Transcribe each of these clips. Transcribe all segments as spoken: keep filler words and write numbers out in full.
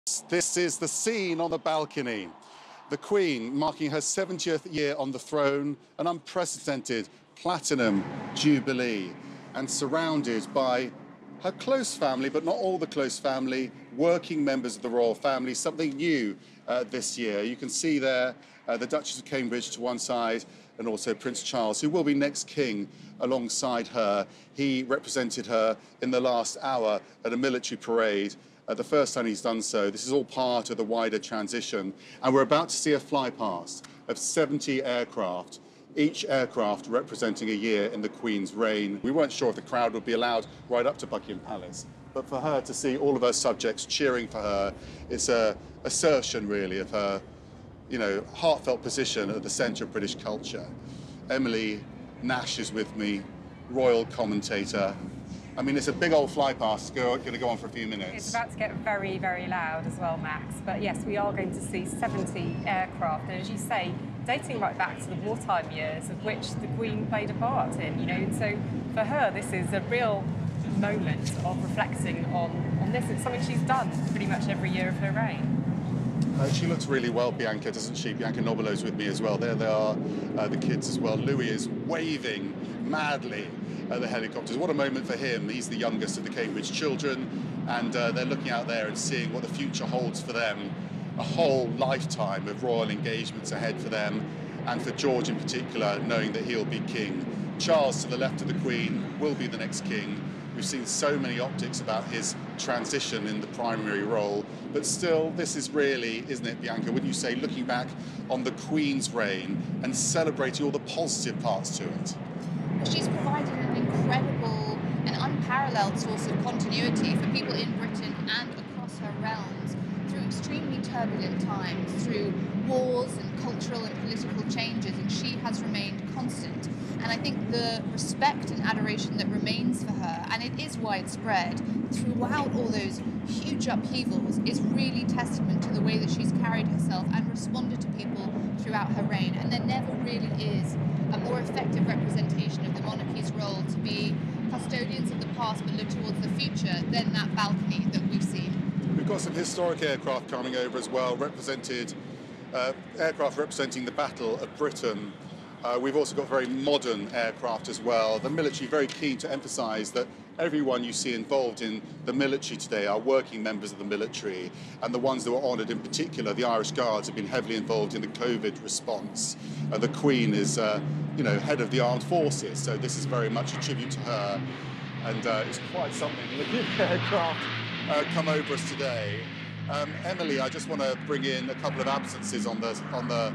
This is the scene on the balcony. The Queen marking her seventieth year on the throne, an unprecedented platinum jubilee, and surrounded by her close family, but not all the close family, working members of the royal family, something new uh, this year. You can see there uh, the Duchess of Cambridge to one side, and also Prince Charles, who will be next king alongside her. He represented her in the last hour at a military parade. Uh, the first time he's done so. This is all part of the wider transition. And we're about to see a flypast of seventy aircraft, each aircraft representing a year in the Queen's reign. We weren't sure if the crowd would be allowed right up to Buckingham Palace, but for her to see all of her subjects cheering for her, it's a assertion really of her, you know, heartfelt position at the centre of British culture. Emily Nash is with me, royal commentator. I mean, it's a big old flypast, going to go on for a few minutes. It's about to get very, very loud as well, Max. But yes, we are going to see seventy aircraft, and as you say, dating right back to the wartime years, of which the Queen played a part in. You know, and so for her, this is a real moment of reflecting on on this. It's something she's done pretty much every year of her reign. Uh, she looks really well, Bianca, doesn't she? Bianca Nobilo's with me as well. There they are, uh, the kids as well. Louis is waving madly at the helicopters. What a moment for him. He's the youngest of the Cambridge children, and uh, they're looking out there and seeing what the future holds for them. A whole lifetime of royal engagements ahead for them, and for George in particular, knowing that he'll be king. Charles, to the left of the Queen, will be the next king. We've seen so many optics about his transition in the primary role, but still, this is really, isn't it, Bianca, wouldn't you say, looking back on the Queen's reign and celebrating all the positive parts to it? She's provided an incredible and unparalleled source of continuity for people in Britain and across her realms through extremely turbulent times, through wars and cultural and political changes, and she has remained constant. And I think the respect and adoration that remains for her, and it is widespread, throughout all those huge upheavals, is really testament to the way that she's carried herself and responded to people throughout her reign. And there never really is a more effective representation of the monarchy's role to be custodians of the past but look towards the future than that balcony that we've seen. We've got some historic aircraft coming over as well, represented uh, aircraft representing the Battle of Britain. Uh, we've also got very modern aircraft as well. The military very keen to emphasise that everyone you see involved in the military today are working members of the military, and the ones that were honoured in particular, the Irish Guards, have been heavily involved in the COVID response. Uh, the Queen is, uh, you know, head of the armed forces, so this is very much a tribute to her, and uh, it's quite something. Look at the aircraft uh, come over us today. Um, Emily, I just want to bring in a couple of absences on the on the.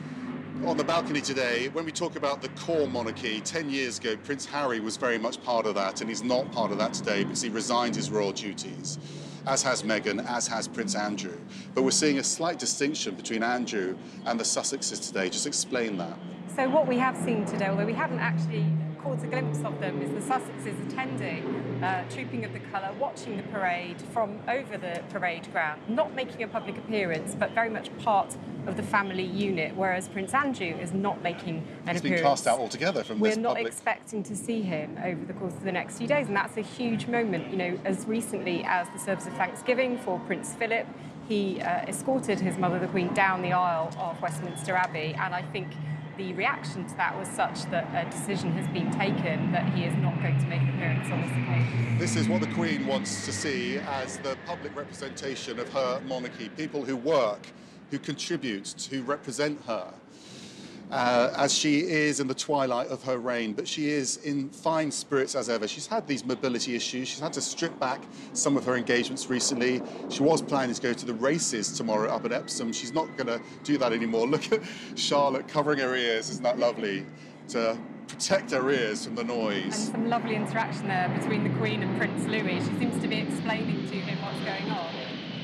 On the balcony today. When we talk about the core monarchy, ten years ago, Prince Harry was very much part of that, and he's not part of that today because he resigned his royal duties, as has Meghan, as has Prince Andrew. But we're seeing a slight distinction between Andrew and the Sussexes today. Just explain that. So what we have seen today, although we haven't actually caught a glimpse of them, is the Sussexes attending, uh, trooping of the colour, watching the parade from over the parade ground, not making a public appearance, but very much part of the family unit, whereas Prince Andrew is not making an He's appearance. been cast out altogether from We're this not public... expecting to see him over the course of the next few days, and that's a huge moment. You know, as recently as the service of Thanksgiving for Prince Philip, he uh, escorted his mother, the Queen, down the aisle of Westminster Abbey, and I think the reaction to that was such that a decision has been taken that he is not going to make an appearance on this occasion. This is what the Queen wants to see as the public representation of her monarchy, people who work, who contribute, who represent her, uh, as she is in the twilight of her reign, but she is in fine spirits as ever. She's had these mobility issues. She's had to strip back some of her engagements recently. She was planning to go to the races tomorrow up at Epsom. She's not going to do that anymore. Look at Charlotte covering her ears. Isn't that lovely? To protect her ears from the noise. And some lovely interaction there between the Queen and Prince Louis. She seems to be explaining to him what's going on.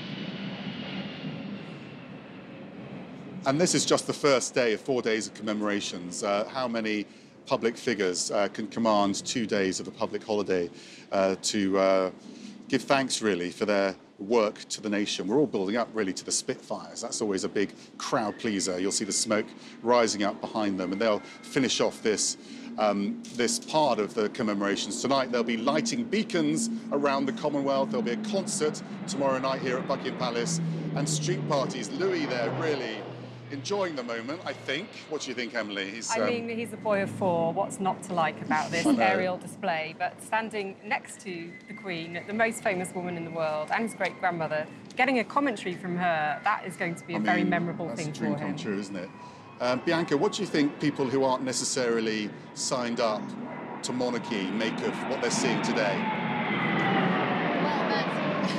And this is just the first day of four days of commemorations. Uh, how many public figures uh, can command two days of a public holiday uh, to uh, give thanks really for their work to the nation. We're all building up really to the Spitfires. That's always a big crowd pleaser. You'll see the smoke rising up behind them, and they'll finish off this um, this part of the commemorations tonight. They'll be lighting beacons around the Commonwealth. There'll be a concert tomorrow night here at Buckingham Palace, and street parties. Louis there really enjoying the moment, I think. What do you think, Emily? He's, I um, mean, he's a boy of four. What's not to like about this aerial display? But standing next to the Queen, the most famous woman in the world, and his great-grandmother, getting a commentary from her, that is going to be a I very mean, memorable that's thing a dream for him. come true, isn't it? Um, Bianca, what do you think people who aren't necessarily signed up to monarchy make of what they're seeing today? Well, that's...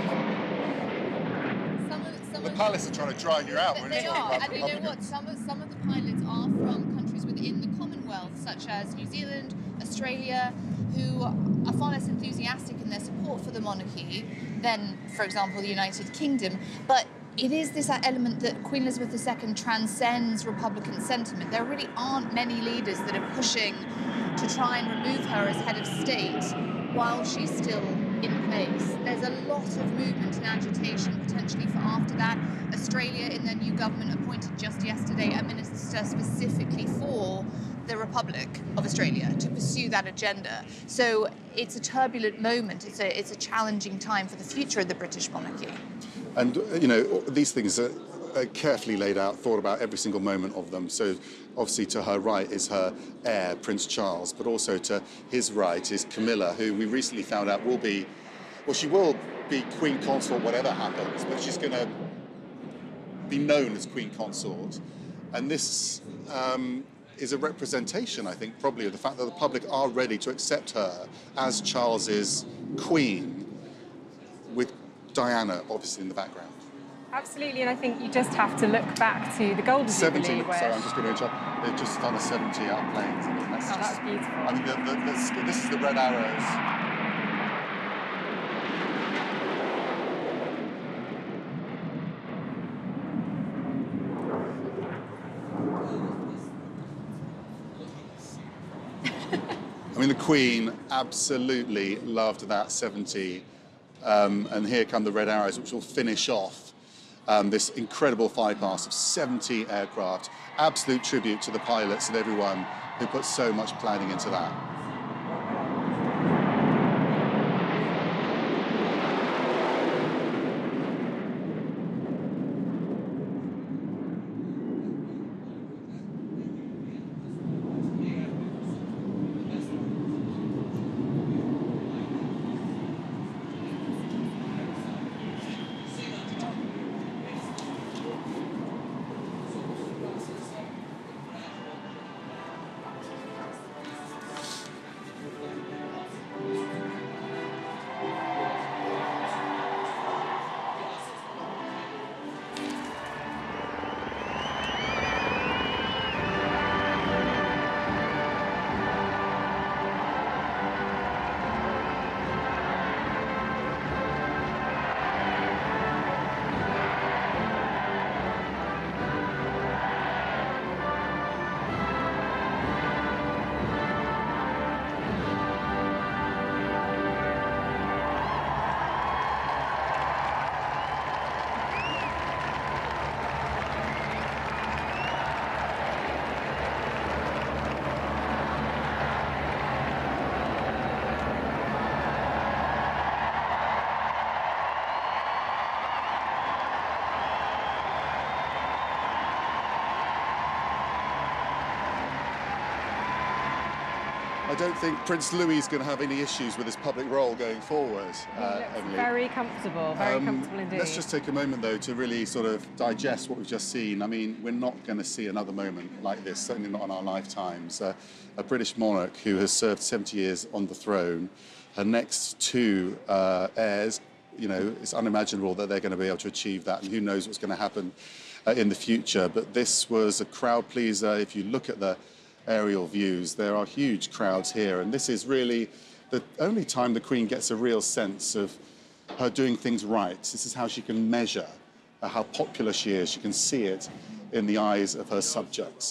some of, some The of palace are trying to dry you out. They, when they you're are, talking about and you know Republican. what? Some of some of the pilots are from countries within the Commonwealth, such as New Zealand, Australia, who are far less enthusiastic in their support for the monarchy than, for example, the United Kingdom. But it is this element that Queen Elizabeth the Second transcends Republican sentiment. There really aren't many leaders that are pushing to try and remove her as head of state while she's still in place. There's a lot of movement and agitation potentially for after that. Australia, in their new government, appointed just yesterday a minister specifically for the Republic of Australia to pursue that agenda. So it's a turbulent moment. It's a, it's a challenging time for the future of the British monarchy. And, you know, these things are carefully laid out, thought about every single moment of them. So obviously to her right is her heir, Prince Charles, but also to his right is Camilla, who we recently found out will be, well, she will be Queen Consort whatever happens, but she's going to be known as Queen Consort. And this um, is a representation, I think, probably of the fact that the public are ready to accept her as Charles's queen, with Diana obviously in the background. Absolutely, and I think you just have to look back to the Golden seventy, Jubilee where... sorry, I'm just going to interrupt. They've just done a seventy out planes. I mean, that's Oh, just, that's beautiful. I mean, the, the, this, this is the red arrows. I mean, the Queen absolutely loved that seventy. Um, and here come the red arrows, which will finish off um, this incredible flypast of seventy aircraft. Absolute tribute to the pilots and everyone who put so much planning into that. I don't think Prince Louis is going to have any issues with his public role going forward, uh, Emily. Very comfortable, very Um, comfortable indeed. Let's just take a moment, though, to really sort of digest what we've just seen. I mean, we're not going to see another moment like this, certainly not in our lifetimes. Uh, a British monarch who has served seventy years on the throne, her next two uh, heirs, you know, it's unimaginable that they're going to be able to achieve that, and who knows what's going to happen uh, in the future. But this was a crowd pleaser. If you look at the aerial views, there are huge crowds here, and this is really the only time the Queen gets a real sense of her doing things right. This is how she can measure uh, how popular she is. She can see it in the eyes of her subjects.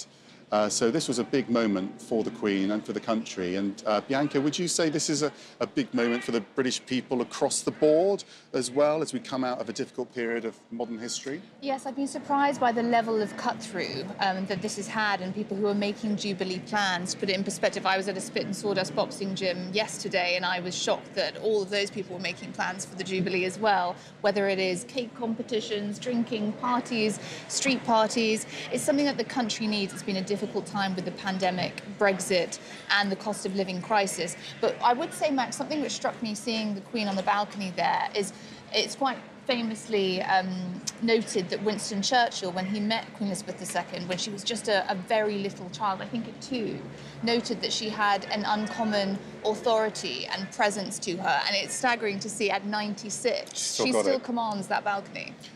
Uh, so this was a big moment for the Queen and for the country. And uh, Bianca, would you say this is a, a big moment for the British people across the board as well as we come out of a difficult period of modern history? Yes, I've been surprised by the level of cut-through um, that this has had, and people who are making Jubilee plans. To put it in perspective, I was at a Spit and Sawdust boxing gym yesterday, and I was shocked that all of those people were making plans for the Jubilee as well, whether it is cake competitions, drinking, parties, street parties. It's something that the country needs. It's been a difficult time with the pandemic, Brexit, and the cost of living crisis. But I would say, Max, something which struck me seeing the Queen on the balcony there is it's quite famously um, noted that Winston Churchill, when he met Queen Elizabeth the Second, when she was just a, a very little child, I think at two, noted that she had an uncommon authority and presence to her. And it's staggering to see at ninety-six, Still she got still it. commands that balcony.